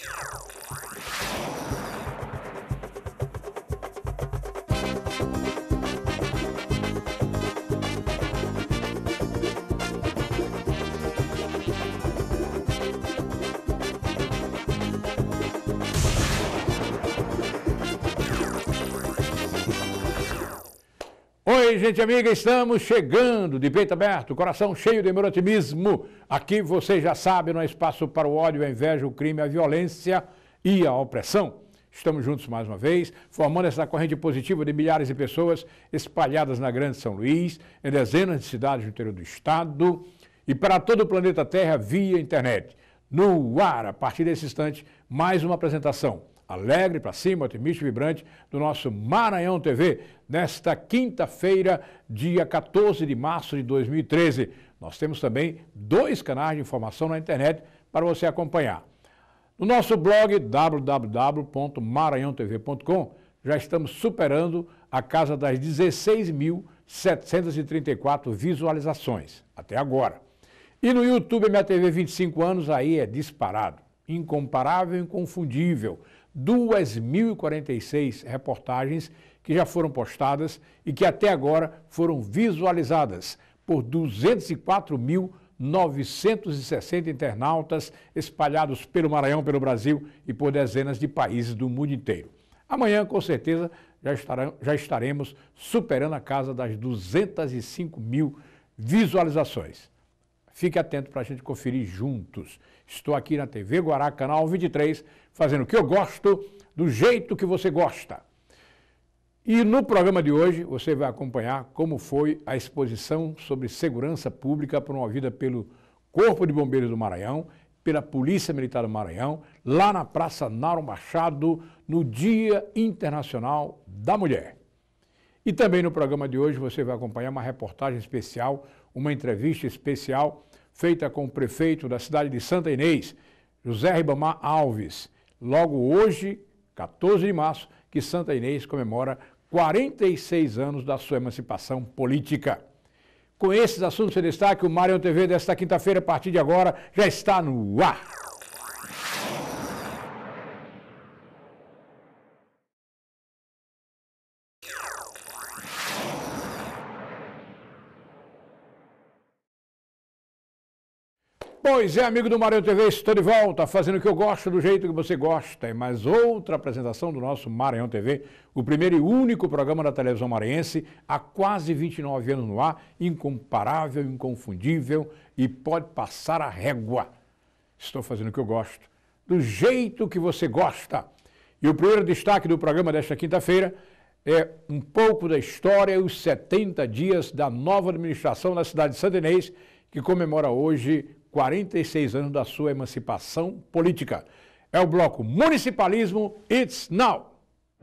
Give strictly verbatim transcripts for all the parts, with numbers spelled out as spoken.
Oi, gente amiga, estamos chegando de peito aberto, coração cheio de meu otimismo. Aqui você já sabe, não há espaço para o ódio, a inveja, o crime, a violência e a opressão. Estamos juntos mais uma vez, formando essa corrente positiva de milhares de pessoas espalhadas na Grande São Luís, em dezenas de cidades do interior do estado e para todo o planeta Terra via internet. No ar, a partir desse instante, mais uma apresentação alegre, para cima, otimista e vibrante, do nosso Maranhão T V, nesta quinta-feira, dia quatorze de março de dois mil e treze. Nós temos também dois canais de informação na internet para você acompanhar. No nosso blog, w w w ponto maranhão t v ponto com, já estamos superando a casa das dezesseis mil setecentas e trinta e quatro visualizações, até agora. E no YouTube, M A T V vinte e cinco anos, aí é disparado, incomparável e inconfundível. duas mil e quarenta e seis reportagens que já foram postadas e que até agora foram visualizadas por duzentos e quatro mil novecentos e sessenta internautas espalhados pelo Maranhão, pelo Brasil e por dezenas de países do mundo inteiro. Amanhã, com certeza, já, estarão, já estaremos superando a casa das duzentas e cinco mil visualizações. Fique atento para a gente conferir juntos. Estou aqui na T V Guará, canal vinte e três, fazendo o que eu gosto, do jeito que você gosta. E no programa de hoje você vai acompanhar como foi a exposição sobre segurança pública promovida pelo Corpo de Bombeiros do Maranhão, pela Polícia Militar do Maranhão, lá na Praça Nauro Machado, no Dia Internacional da Mulher. E também no programa de hoje você vai acompanhar uma reportagem especial, uma entrevista especial feita com o prefeito da cidade de Santa Inês, José Ribamar Alves. Logo hoje, quatorze de março, que Santa Inês comemora quarenta e seis anos da sua emancipação política. Com esses assuntos em destaque, o Maranhão T V desta quinta-feira, a partir de agora, já está no ar. Pois é, amigo do Maranhão T V, estou de volta, fazendo o que eu gosto, do jeito que você gosta. É mais outra apresentação do nosso Maranhão T V, o primeiro e único programa da televisão maranhense, há quase vinte e nove anos no ar, incomparável, inconfundível e pode passar a régua. Estou fazendo o que eu gosto, do jeito que você gosta. E o primeiro destaque do programa desta quinta-feira é um pouco da história e os setenta dias da nova administração na cidade de Santa Inês, que comemora hoje quarenta e seis anos da sua emancipação política. É o bloco Municipalismo It's Now.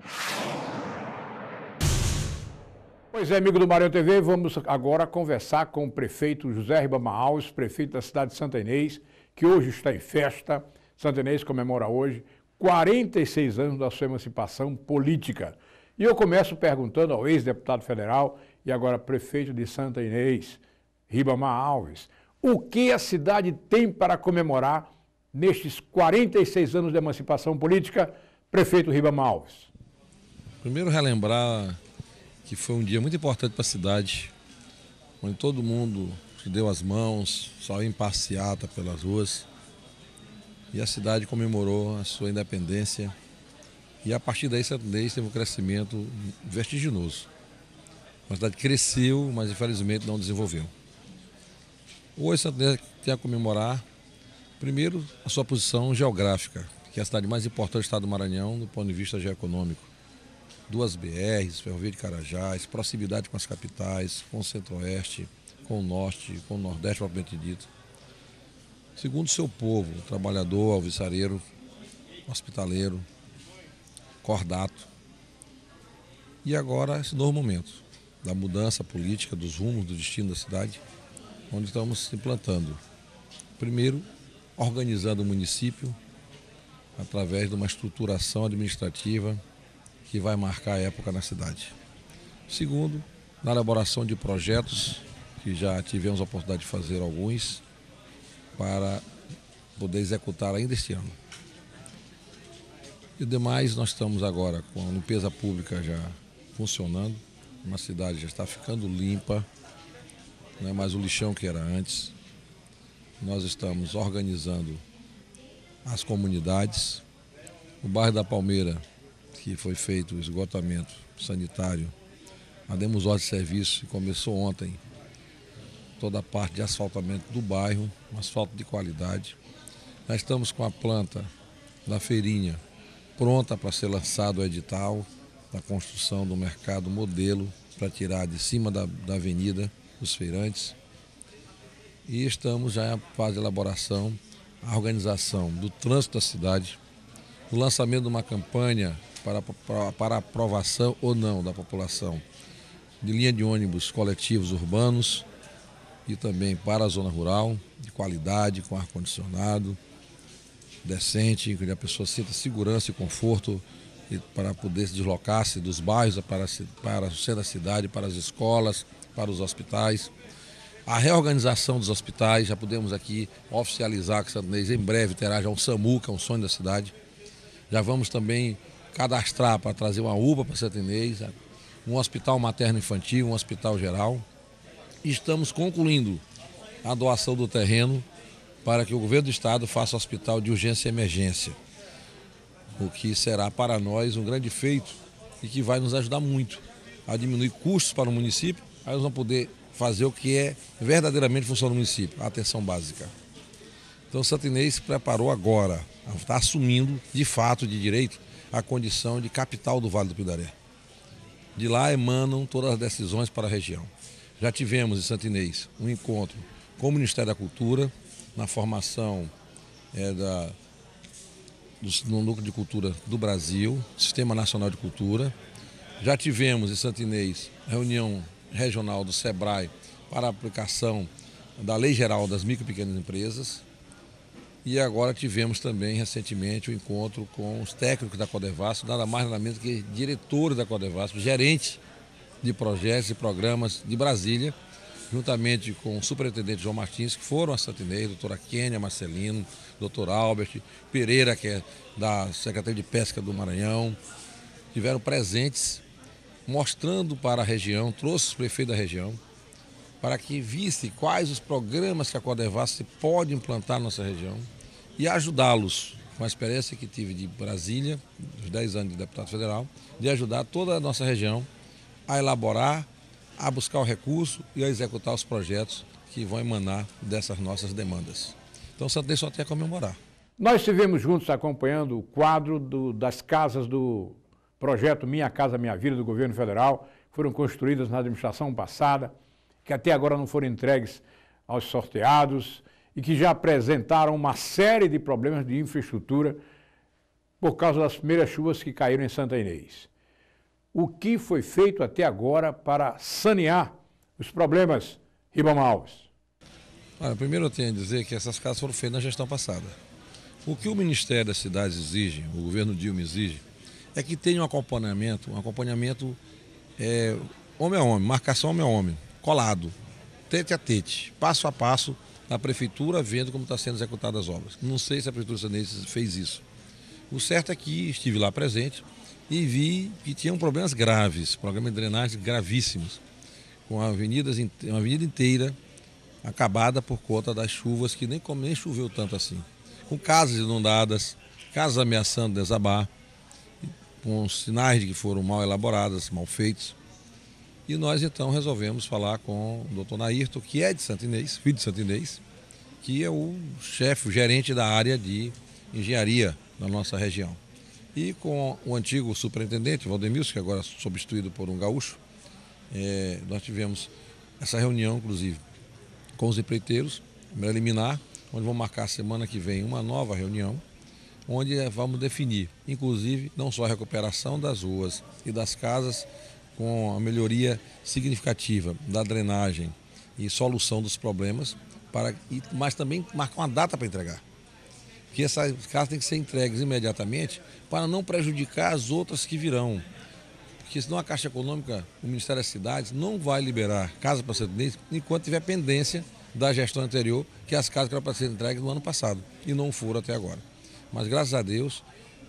Pois é, amigo do Maranhão T V, vamos agora conversar com o prefeito José Ribamar Alves, prefeito da cidade de Santa Inês, que hoje está em festa. Santa Inês comemora hoje quarenta e seis anos da sua emancipação política. E eu começo perguntando ao ex-deputado federal e agora prefeito de Santa Inês, Ribamar Alves, o que a cidade tem para comemorar nestes quarenta e seis anos de emancipação política, prefeito Ribamar Alves? Primeiro, relembrar que foi um dia muito importante para a cidade, onde todo mundo se deu as mãos, saiu em passeata pelas ruas, e a cidade comemorou a sua independência, e a partir daí Santa Inês teve um crescimento vertiginoso. A cidade cresceu, mas infelizmente não desenvolveu. Hoje Santa Inês tem a comemorar, primeiro, a sua posição geográfica, que é a cidade mais importante do estado do Maranhão do ponto de vista geoeconômico. Duas B Rs, Ferrovia de Carajás, proximidade com as capitais, com o Centro-Oeste, com o Norte, com o Nordeste propriamente dito. Segundo, seu povo, trabalhador, alvissareiro, hospitaleiro, cordato. E agora esse novo momento da mudança política, dos rumos, do destino da cidade, onde estamos se implantando. Primeiro, organizando o município através de uma estruturação administrativa que vai marcar a época na cidade. Segundo, na elaboração de projetos, que já tivemos a oportunidade de fazer alguns, para poder executar ainda este ano. E demais, nós estamos agora com a limpeza pública já funcionando, uma cidade já está ficando limpa, não é mais o lixão que era antes. Nós estamos organizando as comunidades. O bairro da Palmeira, que foi feito o esgotamento sanitário, a demos ordem de serviço e começou ontem toda a parte de asfaltamento do bairro, um asfalto de qualidade. Nós estamos com a planta da feirinha pronta para ser lançado o edital da construção do mercado modelo para tirar de cima da, da avenida os feirantes. E estamos já em fase de elaboração, a organização do trânsito da cidade, o lançamento de uma campanha para, para, para aprovação ou não da população de linha de ônibus coletivos urbanos e também para a zona rural, de qualidade, com ar-condicionado, decente, que a pessoa sinta segurança e conforto para poder se deslocar-se dos bairros para, para o centro da cidade, para as escolas, para os hospitais. A reorganização dos hospitais, já podemos aqui oficializar que Santo Inês em breve terá já um SAMU, que é um sonho da cidade. Já vamos também cadastrar para trazer uma U P A para Santo Inês, um hospital materno-infantil, um hospital geral. E estamos concluindo a doação do terreno para que o governo do estado faça um hospital de urgência e emergência, o que será para nós um grande feito e que vai nos ajudar muito a diminuir custos para o município. Aí nós vamos poder fazer o que é verdadeiramente função do município, a atenção básica. Então, Santo Inês se preparou agora, está assumindo, de fato, de direito, a condição de capital do Vale do Pindaré. De lá emanam todas as decisões para a região. Já tivemos em Santo Inês um encontro com o Ministério da Cultura, na formação é, da, do, no Núcleo de Cultura do Brasil, Sistema Nacional de Cultura. Já tivemos em Santo Inês reunião regional do SEBRAE para a aplicação da Lei Geral das Micro e Pequenas Empresas. E agora tivemos também recentemente o um encontro com os técnicos da Codevasf, nada mais nada menos que diretores da Codevasf, gerente de projetos e programas de Brasília, juntamente com o superintendente João Martins, que foram a Santo Inês, doutora Kênia Marcelino, doutor Albert Pereira, que é da Secretaria de Pesca do Maranhão, tiveram presentes, mostrando para a região, trouxe os prefeitos da região, para que visse quais os programas que a Codevasf pode implantar na nossa região e ajudá-los, com a experiência que tive de Brasília, os dez anos de deputado federal, de ajudar toda a nossa região a elaborar, a buscar o recurso e a executar os projetos que vão emanar dessas nossas demandas. Então, Santo Inês só tem a comemorar. Nós estivemos juntos acompanhando o quadro do, das casas do projeto Minha Casa Minha Vida do governo federal, que foram construídas na administração passada, que até agora não foram entregues aos sorteados e que já apresentaram uma série de problemas de infraestrutura por causa das primeiras chuvas que caíram em Santa Inês. O que foi feito até agora para sanear os problemas, Ribamar Alves? Olha, primeiro eu tenho a dizer que essas casas foram feitas na gestão passada. O que o Ministério das Cidades exige, o governo Dilma exige, é que tenha um acompanhamento, um acompanhamento é, homem a homem, marcação homem a homem, colado, tete a tete, passo a passo, na prefeitura, vendo como está sendo executadas as obras. Não sei se a prefeitura sanense fez isso. O certo é que estive lá presente e vi que tinham problemas graves, problemas de drenagem gravíssimos, com avenidas, uma avenida inteira acabada por conta das chuvas, que nem, nem choveu tanto assim, com casas inundadas, casas ameaçando desabar, com sinais de que foram mal elaboradas, mal feitos. E nós então resolvemos falar com o doutor Nairton, que é de Santo Inês, filho de Santo Inês, que é o chefe, o gerente da área de engenharia da nossa região. E com o antigo superintendente, Valdemilson, que agora é substituído por um gaúcho, é, nós tivemos essa reunião, inclusive, com os empreiteiros, preliminar, onde vamos marcar a semana que vem uma nova reunião, onde vamos definir, inclusive, não só a recuperação das ruas e das casas, com a melhoria significativa da drenagem e solução dos problemas, para, mas também marcar uma data para entregar. Que essas casas têm que ser entregues imediatamente para não prejudicar as outras que virão. Porque senão a Caixa Econômica, o Ministério das Cidades, não vai liberar casa para Santo Inês enquanto tiver pendência da gestão anterior, que as casas que eram para ser entregues no ano passado e não foram até agora. Mas graças a Deus,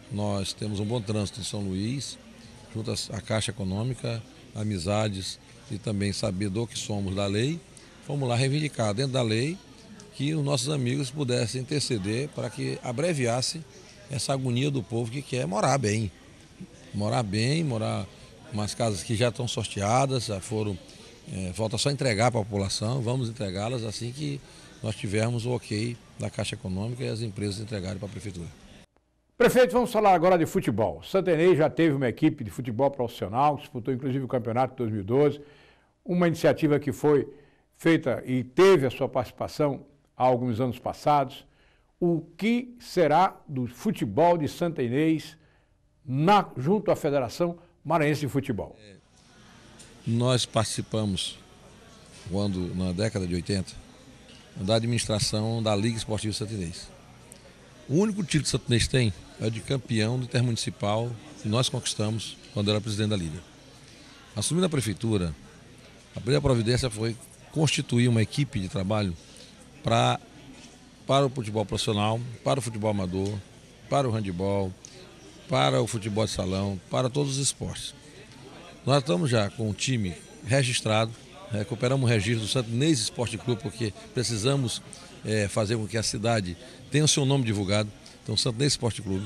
nós temos um bom trânsito em São Luís, junto à Caixa Econômica, amizades e também saber do que somos da lei, fomos lá reivindicar dentro da lei que os nossos amigos pudessem interceder para que abreviasse essa agonia do povo que quer morar bem. Morar bem, morar em umas casas que já estão sorteadas, já foram, é, falta só entregar para a população, vamos entregá-las assim que nós tivermos o ok da Caixa Econômica e as empresas entregarem para a Prefeitura. Prefeito, vamos falar agora de futebol. Santa Inês já teve uma equipe de futebol profissional, disputou inclusive o campeonato de dois mil e doze, uma iniciativa que foi feita e teve a sua participação há alguns anos passados. O que será do futebol de Santa Inês na, junto à Federação Maranhense de Futebol? É, nós participamos, quando, na década de oitenta, da administração da Liga Esportiva Santa Inês. O único título que Santa Inês tem é o de campeão do intermunicipal que nós conquistamos quando eu era presidente da Liga. Assumindo a prefeitura, a primeira providência foi constituir uma equipe de trabalho pra, para o futebol profissional, para o futebol amador, para o handebol, para o futebol de salão, para todos os esportes. Nós estamos já com um time registrado, recuperamos o registro do Santa Inês Esporte Clube, porque precisamos é, fazer com que a cidade tenha o seu nome divulgado. Então, Santa Inês Esporte Clube.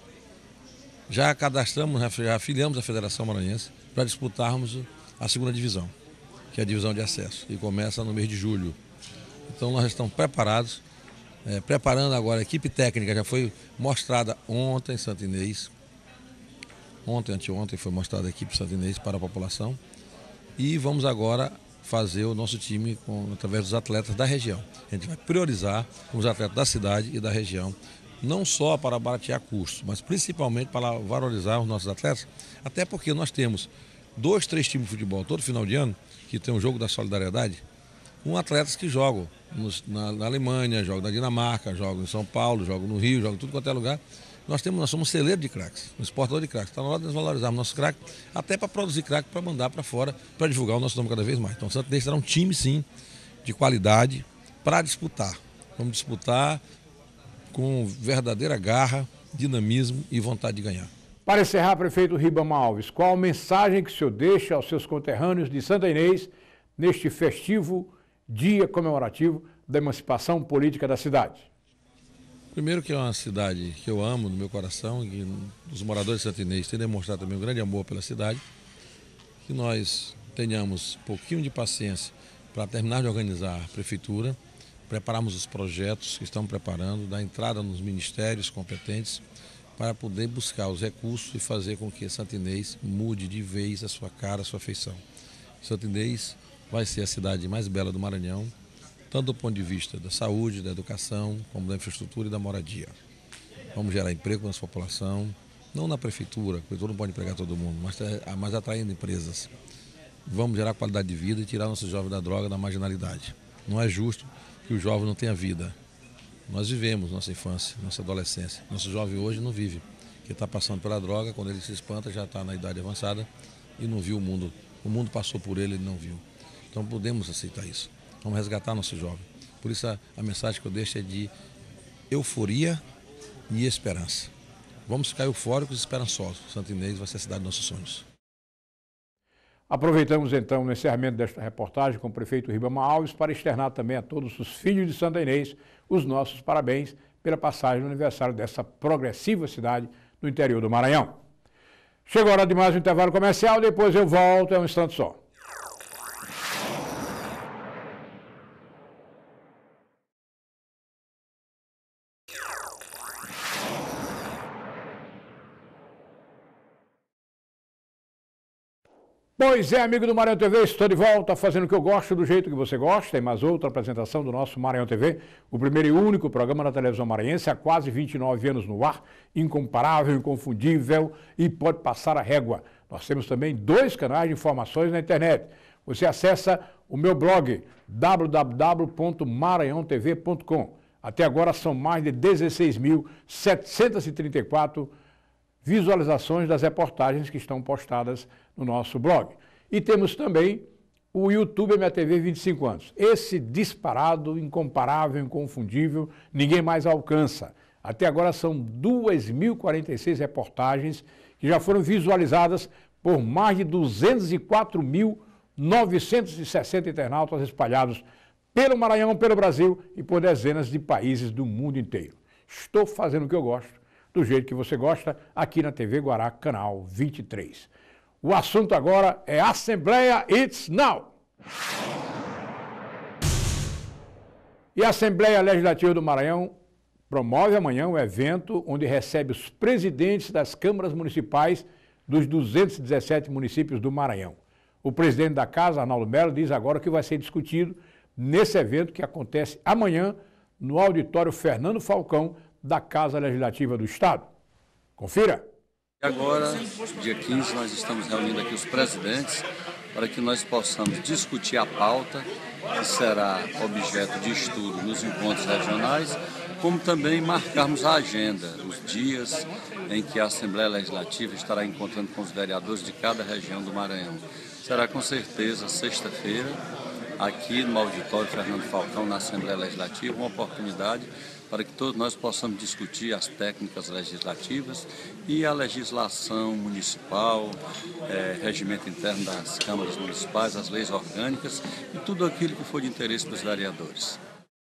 Já cadastramos, já afiliamos a Federação Maranhense para disputarmos a segunda divisão, que é a divisão de acesso, e começa no mês de julho. Então, nós estamos preparados, é, preparando agora a equipe técnica, já foi mostrada ontem em Santa Inês. Ontem, anteontem, foi mostrada a equipe Santa Inês para a população. E vamos agora fazer o nosso time com, através dos atletas da região. A gente vai priorizar os atletas da cidade e da região, não só para baratear custos, mas principalmente para valorizar os nossos atletas, até porque nós temos dois, três times de futebol todo final de ano, que tem um jogo da solidariedade, com atletas que jogam nos, na, na Alemanha, jogam na Dinamarca, jogam em São Paulo, jogam no Rio, jogam em tudo quanto é lugar. Nós, temos, nós somos um celeiro de craques, um exportador de craques. Está na hora de nós valorizarmos nossos craques, até para produzir craques, para mandar para fora, para divulgar o nosso nome cada vez mais. Então, o Santa Inês será um time, sim, de qualidade para disputar. Vamos disputar com verdadeira garra, dinamismo e vontade de ganhar. Para encerrar, prefeito Ribamar Alves, qual a mensagem que o senhor deixa aos seus conterrâneos de Santa Inês neste festivo dia comemorativo da emancipação política da cidade? Primeiro que é uma cidade que eu amo no meu coração, e os moradores de Santa Inês têm demonstrado também um grande amor pela cidade, que nós tenhamos um pouquinho de paciência para terminar de organizar a prefeitura, prepararmos os projetos que estamos preparando, dar entrada nos ministérios competentes para poder buscar os recursos e fazer com que Santa Inês mude de vez a sua cara, a sua feição. Santa Inês vai ser a cidade mais bela do Maranhão, tanto do ponto de vista da saúde, da educação, como da infraestrutura e da moradia. Vamos gerar emprego para a nossa população, não na prefeitura, a prefeitura não pode empregar todo mundo, mas, mas atraindo empresas. Vamos gerar qualidade de vida e tirar nossos jovens da droga, da marginalidade. Não é justo que o jovem não tenha vida. Nós vivemos nossa infância, nossa adolescência. Nosso jovem hoje não vive, que está passando pela droga, quando ele se espanta já está na idade avançada e não viu o mundo. O mundo passou por ele e ele não viu. Então podemos aceitar isso. Vamos resgatar nosso jovem. Por isso a, a mensagem que eu deixo é de euforia e esperança. Vamos ficar eufóricos e esperançosos. Santa Inês vai ser a cidade dos nossos sonhos. Aproveitamos então o encerramento desta reportagem com o prefeito Ribamar Alves para externar também a todos os filhos de Santa Inês os nossos parabéns pela passagem no aniversário dessa progressiva cidade do interior do Maranhão. Chegou a hora de mais um intervalo comercial, depois eu volto, é um instante só. Pois é, amigo do Maranhão T V, estou de volta fazendo o que eu gosto, do jeito que você gosta. Tem mais outra apresentação do nosso Maranhão T V, o primeiro e único programa da televisão maranhense há quase vinte e nove anos no ar, incomparável, inconfundível e pode passar a régua. Nós temos também dois canais de informações na internet. Você acessa o meu blog, w w w ponto maranhão t v ponto com. Até agora são mais de dezesseis mil setecentas e trinta e quatro visualizações das reportagens que estão postadas no nosso blog. E temos também o YouTube M A T V vinte e cinco anos. Esse disparado, incomparável, inconfundível, ninguém mais alcança. Até agora são duas mil e quarenta e seis reportagens que já foram visualizadas por mais de duzentos e quatro mil novecentos e sessenta internautas espalhados pelo Maranhão, pelo Brasil e por dezenas de países do mundo inteiro. Estou fazendo o que eu gosto, do jeito que você gosta, aqui na T V Guará, canal vinte e três. O assunto agora é Assembleia It's Now! E a Assembleia Legislativa do Maranhão promove amanhã um evento onde recebe os presidentes das câmaras municipais dos duzentos e dezessete municípios do Maranhão. O presidente da casa, Arnaldo Melo, diz agora que vai ser discutido nesse evento que acontece amanhã no auditório Fernando Falcão da Casa Legislativa do Estado. Confira! Agora, dia quinze, nós estamos reunindo aqui os presidentes para que nós possamos discutir a pauta, que será objeto de estudo nos encontros regionais, como também marcarmos a agenda, os dias em que a Assembleia Legislativa estará encontrando com os vereadores de cada região do Maranhão. Será com certeza sexta-feira, aqui no auditório Fernando Falcão, na Assembleia Legislativa, uma oportunidade para que todos nós possamos discutir as técnicas legislativas e a legislação municipal, é, regimento interno das câmaras municipais, as leis orgânicas e tudo aquilo que for de interesse dos vereadores.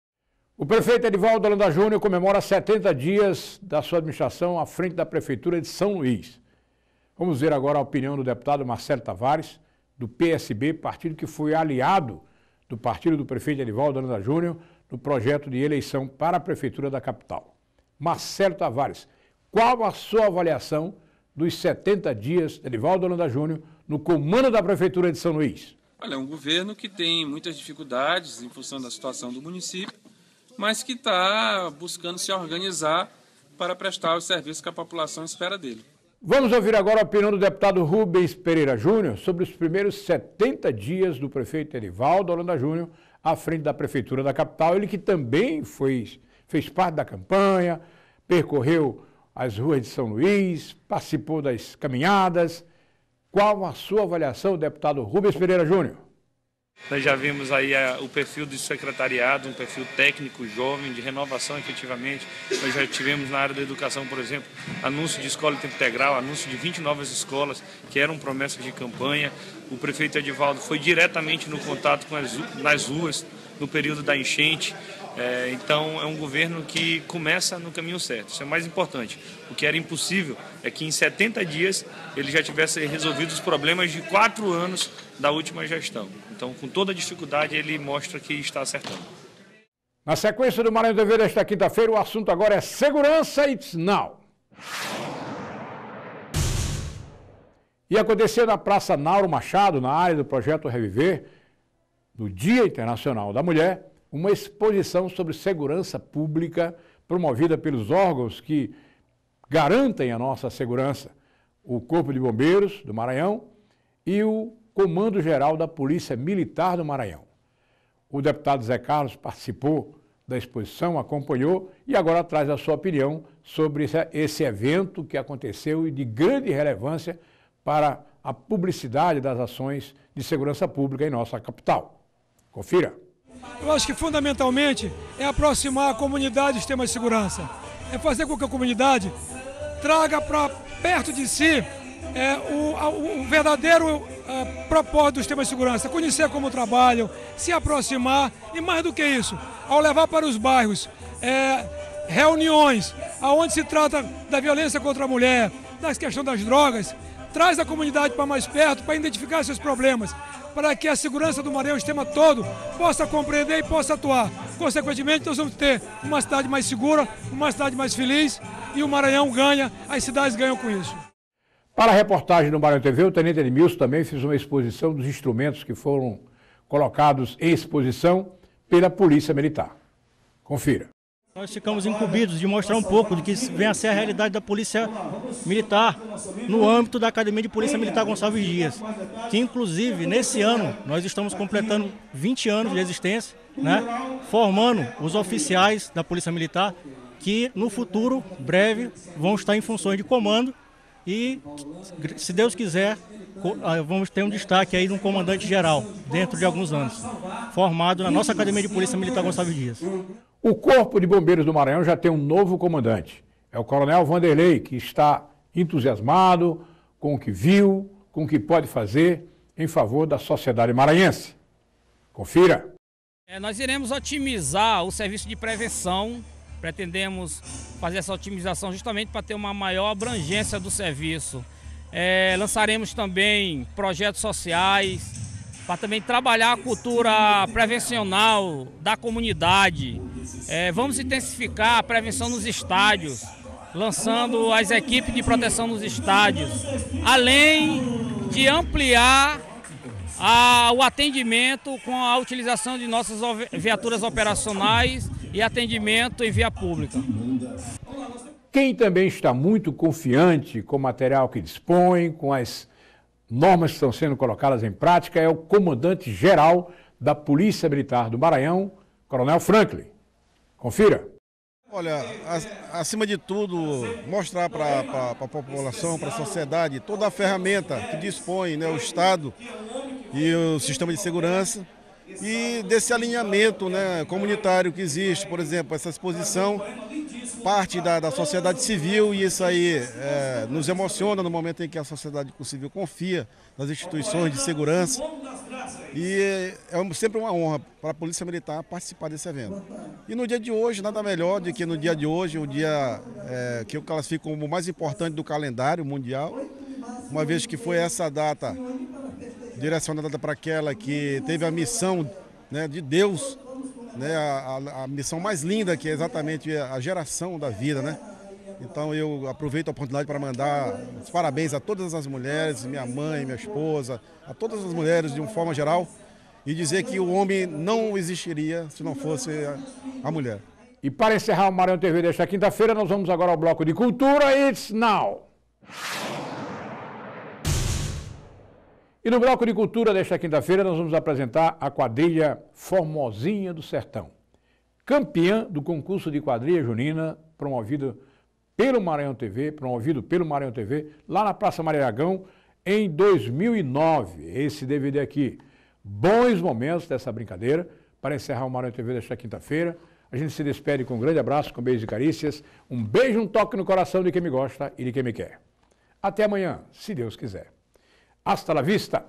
O prefeito Edivaldo Holanda Júnior comemora setenta dias da sua administração à frente da Prefeitura de São Luís. Vamos ver agora a opinião do deputado Marcelo Tavares, do P S B, partido que foi aliado do partido do prefeito Edivaldo Holanda Júnior, no projeto de eleição para a Prefeitura da capital. Marcelo Tavares, qual a sua avaliação dos setenta dias de Edivaldo Holanda Júnior no comando da Prefeitura de São Luís? Olha, é um governo que tem muitas dificuldades em função da situação do município, mas que está buscando se organizar para prestar os serviços que a população espera dele. Vamos ouvir agora a opinião do deputado Rubens Pereira Júnior sobre os primeiros setenta dias do prefeito Edivaldo Holanda Júnior à frente da Prefeitura da capital. Ele que também foi, fez parte da campanha, percorreu as ruas de São Luís, participou das caminhadas. Qual a sua avaliação, deputado Rubens Pereira Júnior? Nós já vimos aí a, o perfil do secretariado, um perfil técnico, jovem, de renovação efetivamente. Nós já tivemos na área da educação, por exemplo, anúncio de escola de tempo integral, anúncio de vinte novas escolas, que eram promessas de campanha. O prefeito Edivaldo foi diretamente no contato com as, nas ruas, no período da enchente. É, então é um governo que começa no caminho certo, isso é mais importante. O que era impossível é que em setenta dias ele já tivesse resolvido os problemas de quatro anos da última gestão. Então, com toda a dificuldade, ele mostra que está acertando. Na sequência do Maranhão T V desta quinta-feira, o assunto agora é segurança It's Now. E aconteceu na Praça Nauro Machado, na área do Projeto Reviver, no Dia Internacional da Mulher, uma exposição sobre segurança pública promovida pelos órgãos que garantem a nossa segurança, o Corpo de Bombeiros do Maranhão e o Comando Geral da Polícia Militar do Maranhão. O deputado Zé Carlos participou da exposição, acompanhou e agora traz a sua opinião sobre esse evento que aconteceu e de grande relevância para a publicidade das ações de segurança pública em nossa capital. Confira. Eu acho que fundamentalmente é aproximar a comunidade do sistema de segurança. É fazer com que a comunidade traga para perto de si é, o, o verdadeiro é, propósito do sistema de segurança. Conhecer como trabalham, se aproximar e mais do que isso, ao levar para os bairros é, reuniões onde se trata da violência contra a mulher, da questão das drogas, traz a comunidade para mais perto para identificar seus problemas, para que a segurança do Maranhão, o sistema todo, possa compreender e possa atuar. Consequentemente, nós vamos ter uma cidade mais segura, uma cidade mais feliz e o Maranhão ganha, as cidades ganham com isso. Para a reportagem do Maranhão T V, o Tenente Edmilson também fez uma exposição dos instrumentos que foram colocados em exposição pela Polícia Militar. Confira. Nós ficamos incumbidos de mostrar um pouco do que vem a ser a realidade da Polícia Militar no âmbito da Academia de Polícia Militar Gonçalves Dias, que inclusive nesse ano nós estamos completando vinte anos de existência, né, formando os oficiais da Polícia Militar que no futuro breve vão estar em funções de comando e, se Deus quiser, vamos ter um destaque aí de um comandante geral dentro de alguns anos, formado na nossa Academia de Polícia Militar Gonçalves Dias. O Corpo de Bombeiros do Maranhão já tem um novo comandante. É o Coronel Vanderlei, que está entusiasmado com o que viu, com o que pode fazer em favor da sociedade maranhense. Confira. É, nós iremos otimizar o serviço de prevenção. Pretendemos fazer essa otimização justamente para ter uma maior abrangência do serviço. É, lançaremos também projetos sociais, para também trabalhar a cultura prevencional da comunidade. É, vamos intensificar a prevenção nos estádios, lançando as equipes de proteção nos estádios, além de ampliar a, o atendimento com a utilização de nossas viaturas operacionais e atendimento em via pública. Quem também está muito confiante com o material que dispõe, com as normas que estão sendo colocadas em prática, é o comandante-geral da Polícia Militar do Maranhão, Coronel Franklin. Confira. Olha, acima de tudo, mostrar para a população, para a sociedade, toda a ferramenta que dispõe, né, o Estado e o sistema de segurança, e desse alinhamento, né, comunitário que existe. Por exemplo, essa exposição parte da, da sociedade civil, e isso aí é, nos emociona no momento em que a sociedade civil confia nas instituições de segurança, e é sempre uma honra para a Polícia Militar participar desse evento. E no dia de hoje, nada melhor do que no dia de hoje, o dia é, que eu classifico como o mais importante do calendário mundial, uma vez que foi essa data direcionada para aquela que teve a missão, né, de Deus, né, a, a, a missão mais linda, que é exatamente a geração da vida, né? Então eu aproveito a oportunidade para mandar os parabéns a todas as mulheres, minha mãe, minha esposa, a todas as mulheres de uma forma geral, e dizer que o homem não existiria se não fosse a, a mulher. E para encerrar o Maranhão T V desta quinta-feira, nós vamos agora ao bloco de cultura. It's now! E no bloco de cultura desta quinta-feira nós vamos apresentar a quadrilha Formosinha do Sertão, campeã do concurso de quadrilha junina promovido pelo Maranhão T V, promovido pelo Maranhão T V, lá na Praça Maria Aragão, em dois mil e nove. Esse D V D aqui. Bons momentos dessa brincadeira para encerrar o Maranhão T V desta quinta-feira. A gente se despede com um grande abraço, com beijos e carícias. Um beijo, um toque no coração de quem me gosta e de quem me quer. Até amanhã, se Deus quiser. Hasta la vista!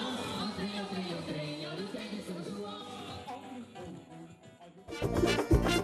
We'll be right back.